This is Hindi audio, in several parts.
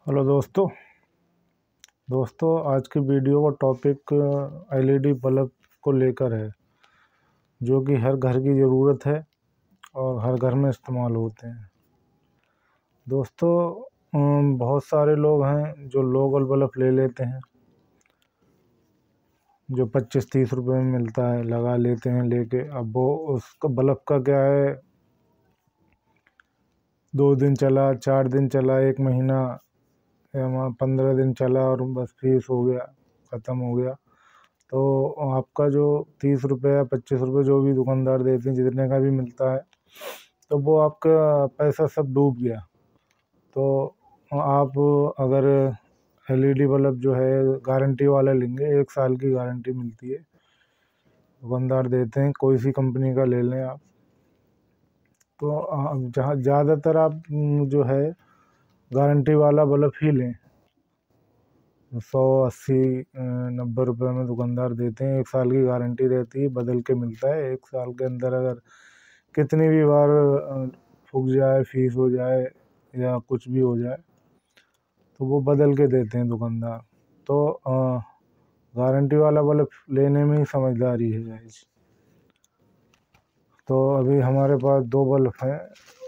हेलो दोस्तों आज की वीडियो का टॉपिक एलईडी बल्ब को लेकर है, जो कि हर घर की ज़रूरत है और हर घर में इस्तेमाल होते हैं। दोस्तों बहुत सारे लोग हैं जो लोकल बल्ब ले लेते हैं, जो 25-30 रुपए में मिलता है, लगा लेते हैं लेके। अब वो उसका बल्ब का क्या है, 2 दिन चला, 4 दिन चला, 1 महीना या 15 दिन चला और बस फीस हो गया, ख़त्म हो गया। तो आपका जो 30 रुपये या 25 रुपये जो भी दुकानदार देते हैं, जितने का भी मिलता है, तो वो आपका पैसा सब डूब गया। तो आप अगर एलईडी बल्ब जो है गारंटी वाला लेंगे, 1 साल की गारंटी मिलती है, दुकानदार देते हैं, कोई सी कंपनी का ले लें आप। तो जहाँ ज़्यादातर आप जो है गारंटी वाला बल्ब ही लें। 100, 80, 90 रुपये में दुकानदार देते हैं, 1 साल की गारंटी रहती है, बदल के मिलता है। 1 साल के अंदर अगर कितनी भी बार फूक जाए, फीस हो जाए या कुछ भी हो जाए, तो वो बदल के देते हैं दुकानदार। तो गारंटी वाला बल्ब लेने में ही समझदारी है गाइस। तो अभी हमारे पास 2 बल्ब हैं।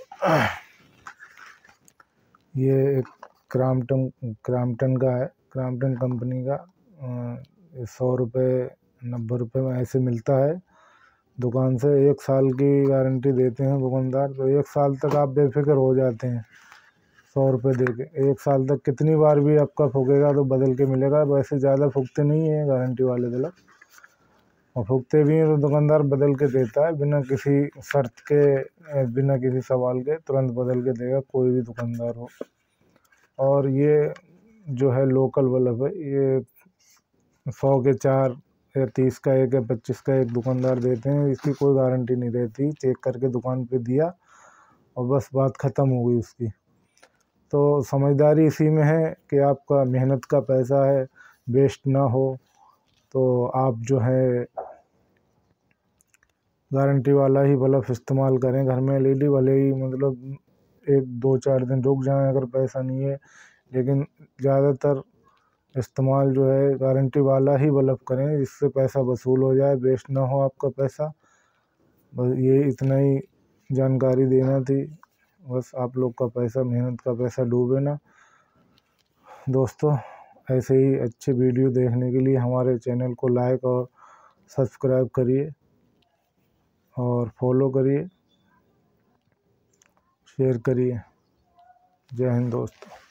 ये एक क्रॉम्पटन का है, क्रॉम्पटन कंपनी का। 100 रुपये, 90 रुपये में ऐसे मिलता है दुकान से। 1 साल की गारंटी देते हैं दुकानदार, तो 1 साल तक आप बेफिक्र हो जाते हैं 100 रुपये दे के। 1 साल तक कितनी बार भी आपका फूकेगा तो बदल के मिलेगा। वैसे ज़्यादा फूकते नहीं हैं गारंटी वाले बल्ब, और फूकते भी हैं तो दुकानदार बदल के देता है, बिना किसी शर्त के, बिना किसी सवाल के तुरंत बदल के देगा, कोई भी दुकानदार हो। और ये जो है लोकल बल्ब है, ये 100 के 4 या 30 का 1 या 25 का 1 दुकानदार देते हैं। इसकी कोई गारंटी नहीं रहती, चेक करके दुकान पे दिया और बस बात ख़त्म हो गई उसकी। तो समझदारी इसी में है कि आपका मेहनत का पैसा है, वेस्ट ना हो। तो आप जो है गारंटी वाला ही बल्ब इस्तेमाल करें घर में। एलईडी भले ही मतलब 1-2-4 दिन रुक जाएं अगर पैसा नहीं है, लेकिन ज़्यादातर इस्तेमाल जो है गारंटी वाला ही बल्ब करें, जिससे पैसा वसूल हो जाए, वेस्ट ना हो आपका पैसा। बस ये इतना ही जानकारी देना थी। बस आप लोग का पैसा, मेहनत का पैसा डूबे ना। दोस्तों ऐसे ही अच्छे वीडियो देखने के लिए हमारे चैनल को लाइक और सब्सक्राइब करिए और फॉलो करिए, शेयर करिए। जय हिंद दोस्तों।